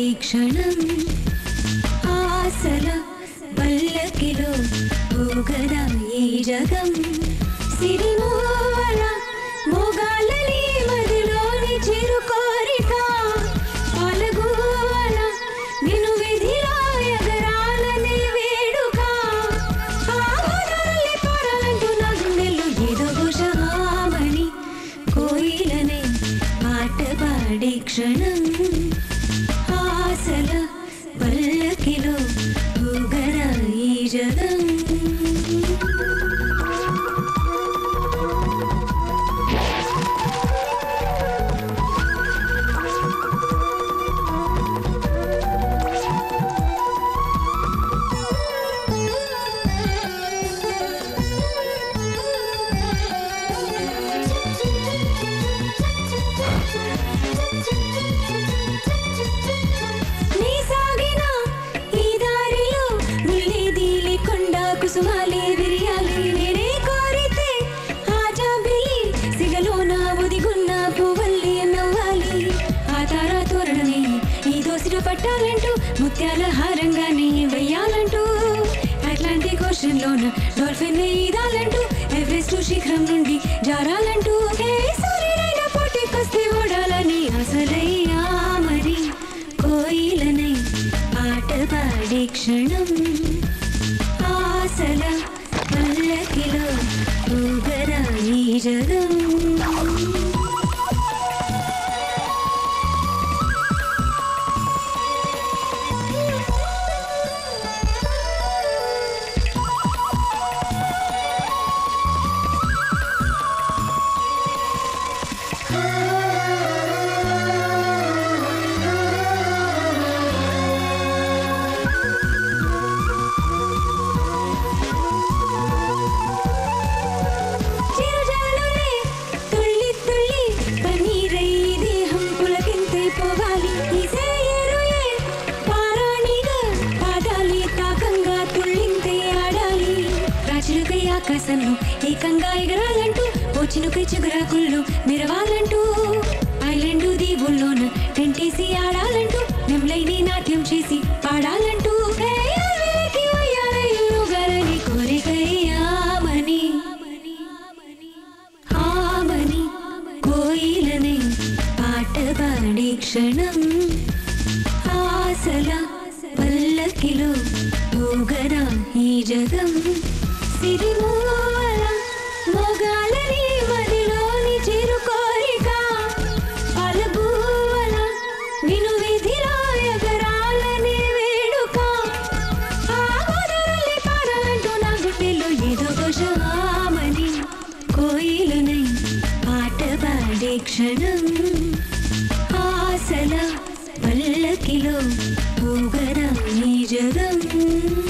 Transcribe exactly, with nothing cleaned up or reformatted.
క్షణం ఆసల పల్లకిలో ఊగదా ఈ జగం సిరిమూల మోగాలని మదిలోని చిరు కోరిక పాలగూల నిన్ను విధిలో ఎగరాలని వేడుక ఆవరాలి పాడాలంటూ నా గుండెల్లో ఏదో ఘోషమామని కోయిలనే పాట పాడే క్షణం ఆసల పల్లకిలో ఊగదా ఈ జగం కుసుమాలే విరియాలి నేనే కోరితే ఆజాబిలి సిగలో నా ఒదిగున్న పువ్వల్లి నవ్వాలి ఆ తారా తోరణమే ఈ దోసిట పట్టాలంటూ ముత్యాల హారంగానే వెయ్యాలంటూ అట్లాంటిక్ ఓషన్లోన డాల్ఫిన్ ఈదాలంటూ ఎవరెస్ట్ శిఖరం నుండి జారాలంటూ ఏ సూర్యుడైనా పోటీకొస్తే ఓడాలని అసలయ్యా మరి కోయిలనై పాట పాడే క్షణం ఆసల పల్లకిలో ఊగదా ఈ జగం ఆకాశంలో ఏకంగా ఎగరాలంటూ ఓ చినుకై చిగురాకుల్లో మెరవాలంటూ ఐలాండ్ దీవుల్లోన టెంటేసి ఆడాలంటూ నెమ్లైని నాట్యం చేసి పాడాలంటూ కోరికయ్యామని ఆమని కోయిలనే పాట పాడే క్షణం ఆసల పల్లకిలో ఊగదా ఈ జగం సిరిమూల మోగాలని మదిలోని చిరు కోరిక పాలగూల నిన్ను విధిలో ఎగరాలని వేడుక ఆవరాలి పాడాలంటూ నా గుండెల్లో ఏదో ఘోషమామని కోయిలనై పాట పాడే క్షణం ఆసల పల్లకిలో ఊగదా ఈ జగం